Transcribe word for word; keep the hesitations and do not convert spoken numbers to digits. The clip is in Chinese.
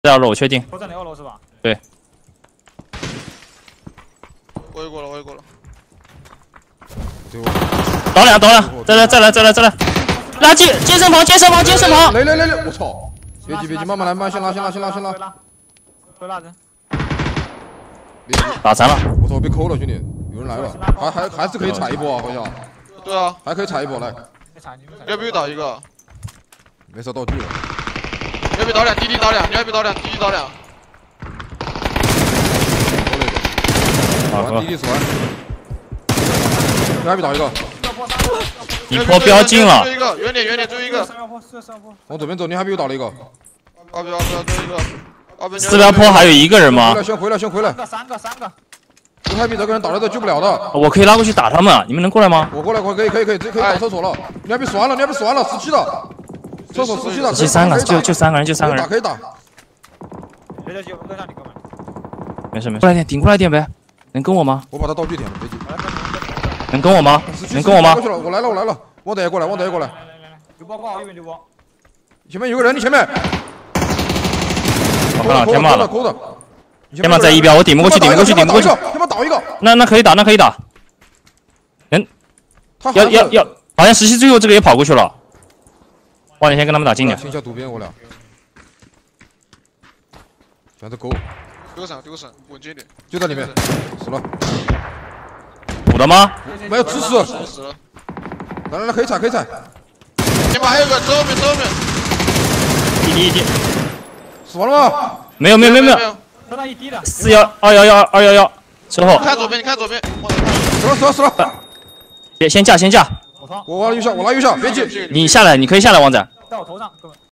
这二楼我确定。 都在你二楼是吧？ 对。 我也过了，我也过了。 倒两，倒两，再来，再来，再来，再来！拉健健身房，健身房，健身房！ 来来来来，我操！别急别急，慢慢来，慢先拉，先拉，先拉，先拉。 会拉人。 打残了！ 我操，被扣了，兄弟，有人来了，还还还是可以踩一波啊，好像。 对啊， 还可以踩一波来。 要不要倒一个？ 没事，道具了。 要不要倒两？滴滴倒两，你要不要倒两？滴滴倒两。 好了，滴滴死完。你还没倒一个。 一波标进了。 最后一个，远点远点，最后一个。 往左边走，你还没有倒了一个。 二标二标，最后一个。二标。 四标坡还有一个人吗？ 先回来，先回来。 三个三个。 不太比这个人倒了都救不了的。 我可以拉过去打他们，你们能过来吗？ 我过来，可以可以可以，这可以打厕所了。你还被死完了，你还被死完了，十七的。厕所十七的。 十七三个，就就三个人，就三个人。 可以打。 别着急，我跟上你哥们。 没事没事，过来点，顶过来点呗。能跟我吗？ 我把他道具点了，别急。 能跟我吗？能跟我吗？ 过去了，我来了，我来了。往等下过来，往等下过来。 来来来来，有包挂，右边有包。 前面有个人，你前面。 我看了，天骂了。 勾的。 天骂在一标，我顶不过去，顶不过去，顶不过去。 天骂倒一个。 那那可以打，那可以打。能。要要要，好像十七最后这个也跑过去了。忘了先跟他们打近点。 先下毒边，我俩。全是勾。 丢个闪，丢个闪，稳健点。 就在里面，死了。 补的吗？ 没有，吃死。 死了。 来来来，可以踩，可以踩。 前面还有个，最后面，最后面。 一滴一滴。 死完了吗？ 没有没有没有没有。 车上一滴的。 四幺二幺幺二幺幺之后。 看左边，你看左边。 死了死了死了。 先先架先架。 我拉右下，我拉右下，别急。 你下来，你可以下来，王仔。 在我头上，哥们。